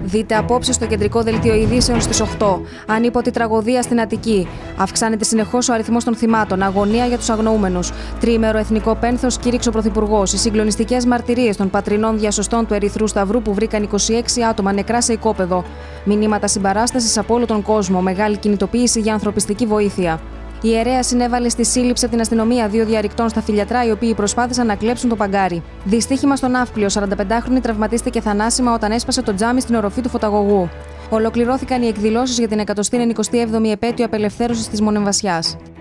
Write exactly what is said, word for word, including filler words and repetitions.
Δείτε απόψε στο κεντρικό δελτίο ειδήσεων στις οκτώ. Ανίποτη τραγωδία στην Αττική. Αυξάνεται συνεχώς ο αριθμός των θυμάτων. Αγωνία για τους αγνοούμενους. Τριήμερο εθνικό πένθος κήρυξε ο Πρωθυπουργός. Οι συγκλονιστικές μαρτυρίες των πατρινών διασωστών του Ερυθρού Σταυρού που βρήκαν είκοσι έξι άτομα νεκρά σε οικόπεδο. Μηνύματα συμπαράστασης από όλο τον κόσμο. Μεγάλη κινητοποίηση για ανθρωπιστική βοήθεια. Η ιερέα συνέβαλε στη σύλληψη από την αστυνομία δύο διαρρηκτών στα Φιλιατρά, οι οποίοι προσπάθησαν να κλέψουν το παγκάρι. Δυστύχημα στον Ναύπλιο, σαρανταπεντάχρονη τραυματίστηκε θανάσιμα όταν έσπασε το τζάμι στην οροφή του φωταγωγού. Ολοκληρώθηκαν οι εκδηλώσεις για την εκατοστή ενενηκοστή έβδομη επέτειο απελευθέρωσης της Μονεμβασιάς.